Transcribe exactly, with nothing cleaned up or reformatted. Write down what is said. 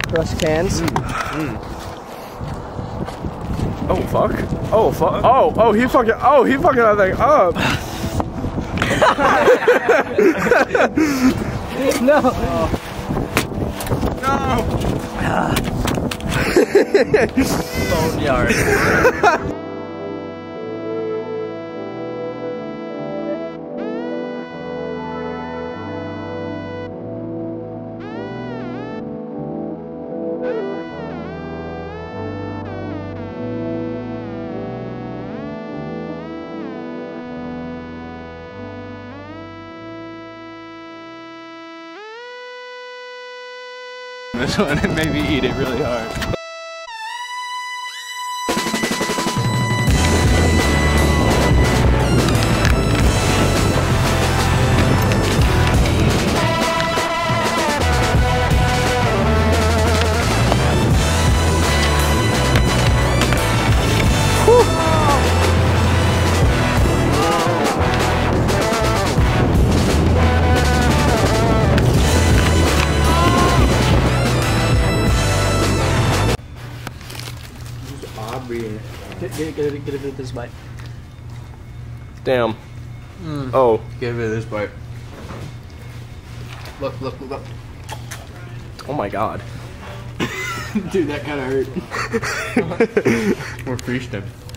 Rush cans. Mm. Mm. Oh fuck! Oh fuck! Oh oh he fucking oh he fucking that thing up! No! No! Boneyard. This one and maybe eat it really hard. Get, get, get, it, get it this bite. Damn. Mm. Oh. Give it this bite. Look, look, look up. Oh my god. Dude, that kind of hurt. We're feasting.